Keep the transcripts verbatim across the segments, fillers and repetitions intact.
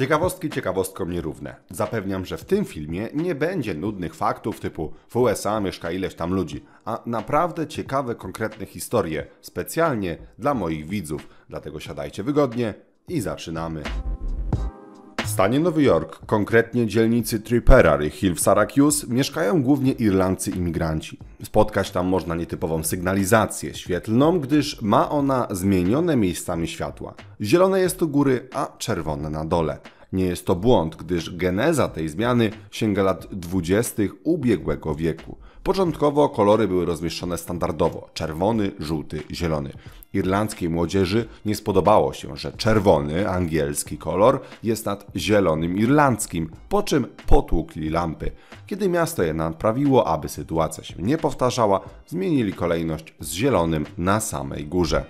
Ciekawostki ciekawostkom nierówne. Zapewniam, że w tym filmie nie będzie nudnych faktów typu w U S A mieszka ileś tam ludzi, a naprawdę ciekawe, konkretne historie, specjalnie dla moich widzów. Dlatego siadajcie wygodnie i zaczynamy. W stanie Nowy Jork, konkretnie dzielnicy Tipperary Hill w Syracuse, mieszkają głównie irlandzcy imigranci. Spotkać tam można nietypową sygnalizację świetlną, gdyż ma ona zmienione miejscami światła. Zielone jest tu góry, a czerwone na dole. Nie jest to błąd, gdyż geneza tej zmiany sięga lat dwudziestych ubiegłego wieku. Początkowo kolory były rozmieszczone standardowo: czerwony, żółty, zielony. Irlandzkiej młodzieży nie spodobało się, że czerwony, angielski kolor jest nad zielonym irlandzkim, po czym potłukli lampy. Kiedy miasto je naprawiło, aby sytuacja się nie powtarzała, zmienili kolejność z zielonym na samej górze.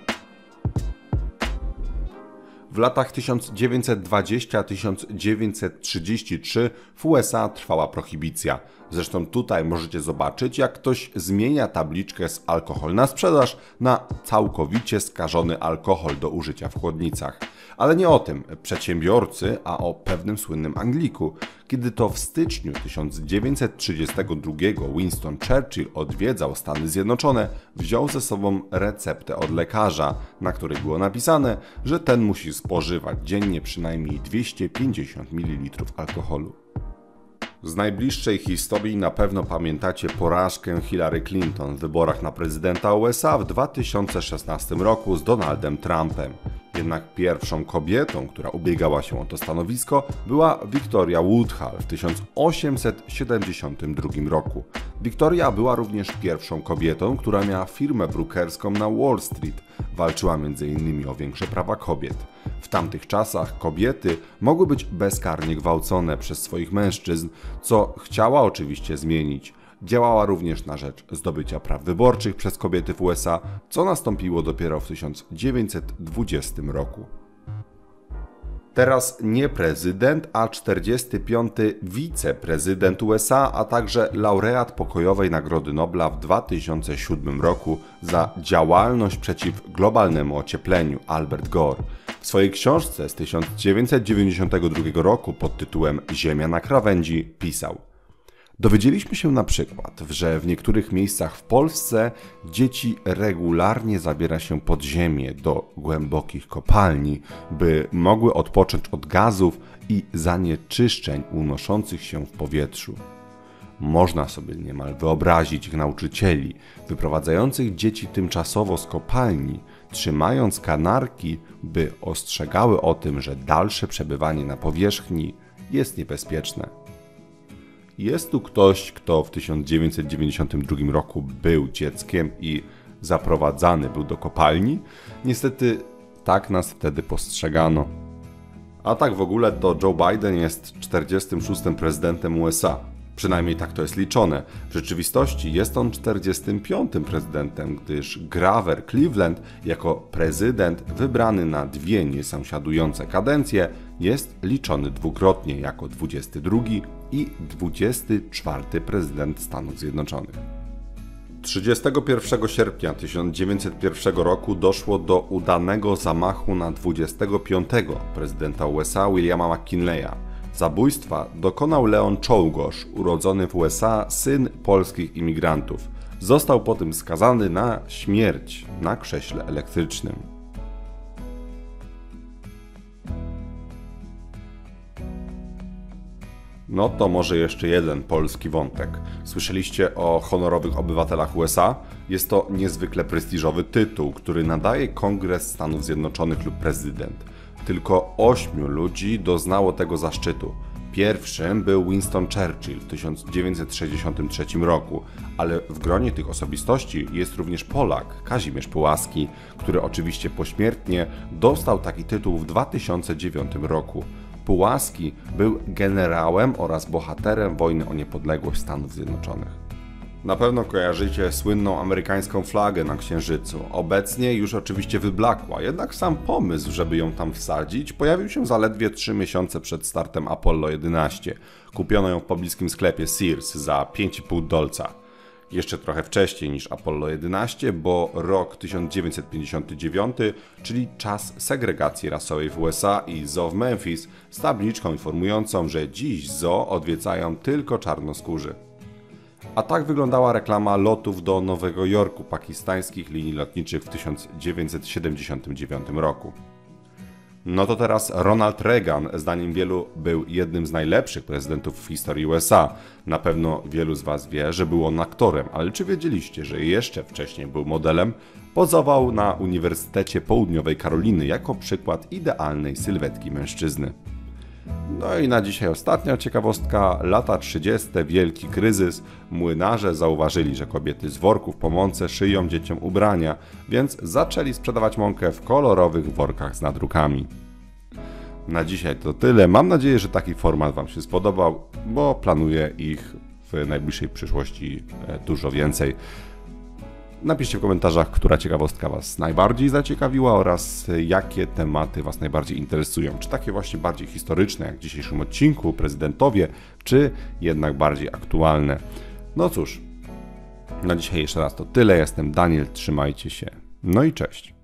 W latach tysiąc dziewięćset dwudziestym do tysiąc dziewięćset trzydziestego trzeciego w U S A trwała prohibicja. Zresztą tutaj możecie zobaczyć, jak ktoś zmienia tabliczkę z alkohol na sprzedaż na całkowicie skażony alkohol do użycia w chłodnicach. Ale nie o tym przedsiębiorcy, a o pewnym słynnym Angliku. Kiedy to w styczniu tysiąc dziewięćset trzydziestego drugiego Winston Churchill odwiedzał Stany Zjednoczone, wziął ze sobą receptę od lekarza, na której było napisane, że ten musi spożywać dziennie przynajmniej dwieście pięćdziesiąt mililitrów alkoholu. Z najbliższej historii na pewno pamiętacie porażkę Hillary Clinton w wyborach na prezydenta U S A w dwa tysiące szesnastym roku z Donaldem Trumpem. Jednak pierwszą kobietą, która ubiegała się o to stanowisko, była Victoria Woodhull w tysiąc osiemset siedemdziesiątym drugim roku. Victoria była również pierwszą kobietą, która miała firmę brukerską na Wall Street. Walczyła między innymi o większe prawa kobiet. W tamtych czasach kobiety mogły być bezkarnie gwałcone przez swoich mężczyzn, co chciała oczywiście zmienić. Działała również na rzecz zdobycia praw wyborczych przez kobiety w U S A, co nastąpiło dopiero w tysiąc dziewięćset dwudziestym roku. Teraz nie prezydent, a czterdziesty piąty wiceprezydent U S A, a także laureat pokojowej Nagrody Nobla w dwa tysiące siódmym roku za działalność przeciw globalnemu ociepleniu, Albert Gore. W swojej książce z tysiąc dziewięćset dziewięćdziesiątego drugiego roku pod tytułem Ziemia na krawędzi pisał: dowiedzieliśmy się na przykład, że w niektórych miejscach w Polsce dzieci regularnie zabiera się pod ziemię do głębokich kopalni, by mogły odpocząć od gazów i zanieczyszczeń unoszących się w powietrzu. Można sobie niemal wyobrazić ich nauczycieli wyprowadzających dzieci tymczasowo z kopalni, trzymając kanarki, by ostrzegały o tym, że dalsze przebywanie na powierzchni jest niebezpieczne. Jest tu ktoś, kto w tysiąc dziewięćset dziewięćdziesiątym drugim roku był dzieckiem i zaprowadzany był do kopalni. Niestety tak nas wtedy postrzegano. A tak w ogóle to Joe Biden jest czterdziestym szóstym prezydentem U S A. Przynajmniej tak to jest liczone. W rzeczywistości jest on czterdziestym piątym prezydentem, gdyż Grover Cleveland jako prezydent wybrany na dwie niesąsiadujące kadencje jest liczony dwukrotnie jako dwudziesty drugi i dwudziesty czwarty prezydent Stanów Zjednoczonych. trzydziestego pierwszego sierpnia tysiąc dziewięćset pierwszego roku doszło do udanego zamachu na dwudziestego piątego prezydenta U S A Williama McKinleya. Zabójstwa dokonał Leon Czolgosz, urodzony w U S A syn polskich imigrantów. Został potem skazany na śmierć na krześle elektrycznym. No to może jeszcze jeden polski wątek. Słyszeliście o honorowych obywatelach U S A? Jest to niezwykle prestiżowy tytuł, który nadaje Kongres Stanów Zjednoczonych lub prezydent. Tylko ośmiu ludzi doznało tego zaszczytu. Pierwszym był Winston Churchill w tysiąc dziewięćset sześćdziesiątym trzecim roku, ale w gronie tych osobistości jest również Polak, Kazimierz Pułaski, który oczywiście pośmiertnie dostał taki tytuł w dwa tysiące dziewiątym roku. Pułaski był generałem oraz bohaterem wojny o niepodległość Stanów Zjednoczonych. Na pewno kojarzycie słynną amerykańską flagę na Księżycu. Obecnie już oczywiście wyblakła, jednak sam pomysł, żeby ją tam wsadzić, pojawił się zaledwie trzy miesiące przed startem Apollo jedenaście. Kupiono ją w pobliskim sklepie Sears za pięć i pół dolca. Jeszcze trochę wcześniej niż Apollo jedenaście, bo rok tysiąc dziewięćset pięćdziesiąty dziewiąty, czyli czas segregacji rasowej w U S A i zoo w Memphis, z tabliczką informującą, że dziś zoo odwiedzają tylko czarnoskórzy. A tak wyglądała reklama lotów do Nowego Jorku pakistańskich linii lotniczych w tysiąc dziewięćset siedemdziesiątym dziewiątym roku. No to teraz Ronald Reagan, zdaniem wielu, był jednym z najlepszych prezydentów w historii U S A. Na pewno wielu z Was wie, że był on aktorem, ale czy wiedzieliście, że jeszcze wcześniej był modelem? Pozował na Uniwersytecie Południowej Karoliny jako przykład idealnej sylwetki mężczyzny. No i na dzisiaj ostatnia ciekawostka. Lata trzydzieste. Wielki kryzys. Młynarze zauważyli, że kobiety z worków po mące szyją dzieciom ubrania, więc zaczęli sprzedawać mąkę w kolorowych workach z nadrukami. Na dzisiaj to tyle. Mam nadzieję, że taki format Wam się spodobał, bo planuję ich w najbliższej przyszłości dużo więcej. Napiszcie w komentarzach, która ciekawostka Was najbardziej zaciekawiła oraz jakie tematy Was najbardziej interesują. Czy takie właśnie bardziej historyczne, jak w dzisiejszym odcinku, prezydentowie, czy jednak bardziej aktualne. No cóż, na dzisiaj jeszcze raz to tyle. Jestem Daniel, trzymajcie się. No i cześć.